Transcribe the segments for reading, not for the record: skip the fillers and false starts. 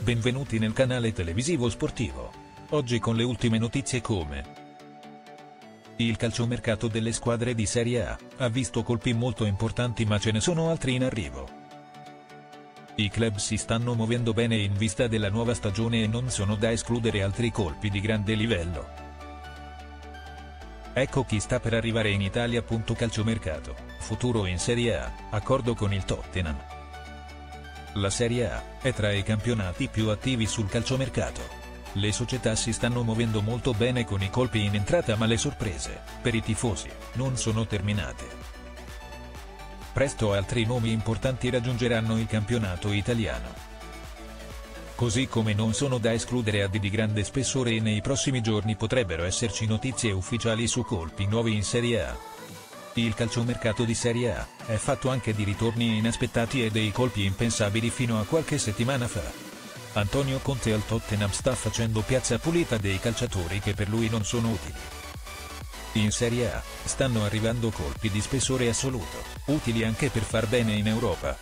Benvenuti nel canale televisivo sportivo. Oggi con le ultime notizie come il calciomercato delle squadre di Serie A ha visto colpi molto importanti, ma ce ne sono altri in arrivo. I club si stanno muovendo bene in vista della nuova stagione e non sono da escludere altri colpi di grande livello. Ecco chi sta per arrivare in Italia. Calciomercato, futuro in Serie A, accordo con il Tottenham. La Serie A è tra i campionati più attivi sul calciomercato. Le società si stanno muovendo molto bene con i colpi in entrata, ma le sorprese, per i tifosi, non sono terminate. Presto altri nomi importanti raggiungeranno il campionato italiano. Così come non sono da escludere AD di grande spessore, e nei prossimi giorni potrebbero esserci notizie ufficiali su colpi nuovi in Serie A. Il calciomercato di Serie A è fatto anche di ritorni inaspettati e dei colpi impensabili fino a qualche settimana fa. Antonio Conte al Tottenham sta facendo piazza pulita dei calciatori che per lui non sono utili. In Serie A stanno arrivando colpi di spessore assoluto, utili anche per far bene in Europa.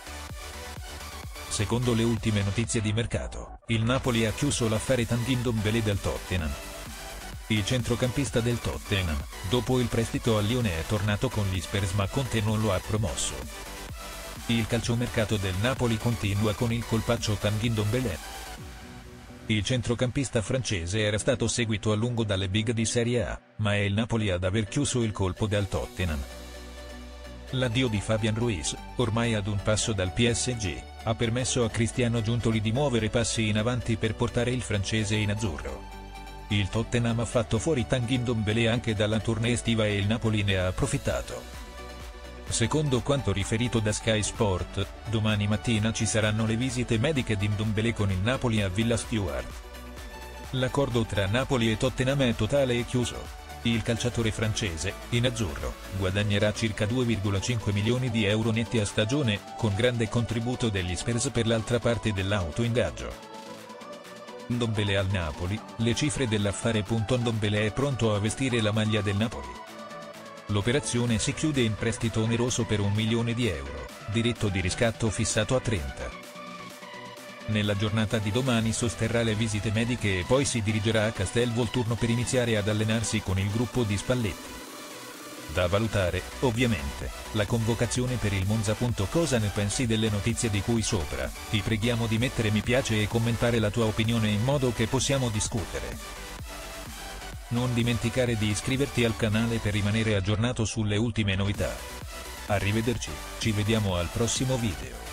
Secondo le ultime notizie di mercato, il Napoli ha chiuso l'affare Tanguy Ndombele del Tottenham. Il centrocampista del Tottenham, dopo il prestito al Lione, è tornato con gli Spurs, ma Conte non lo ha promosso. Il calciomercato del Napoli continua con il colpaccio Tanguy Ndombele. Il centrocampista francese era stato seguito a lungo dalle big di Serie A, ma è il Napoli ad aver chiuso il colpo dal Tottenham. L'addio di Fabian Ruiz, ormai ad un passo dal PSG, ha permesso a Cristiano Giuntoli di muovere passi in avanti per portare il francese in azzurro. Il Tottenham ha fatto fuori Tanguy Ndombele anche dalla tournée estiva e il Napoli ne ha approfittato. Secondo quanto riferito da Sky Sport, domani mattina ci saranno le visite mediche di Ndombele con il Napoli a Villa Stewart. L'accordo tra Napoli e Tottenham è totale e chiuso. Il calciatore francese, in azzurro, guadagnerà circa 2,5 milioni di euro netti a stagione, con grande contributo degli Spurs per l'altra parte dell'autoingaggio. Ndombele al Napoli, le cifre dell'affare. Ndombele è pronto a vestire la maglia del Napoli. L'operazione si chiude in prestito oneroso per 1 milione di euro, diritto di riscatto fissato a 30. Nella giornata di domani sosterrà le visite mediche e poi si dirigerà a Castel Volturno per iniziare ad allenarsi con il gruppo di Spalletti. Da valutare, ovviamente, la convocazione per il Monza. Cosa ne pensi delle notizie di cui sopra? Ti preghiamo di mettere mi piace e commentare la tua opinione in modo che possiamo discutere. Non dimenticare di iscriverti al canale per rimanere aggiornato sulle ultime novità. Arrivederci, ci vediamo al prossimo video.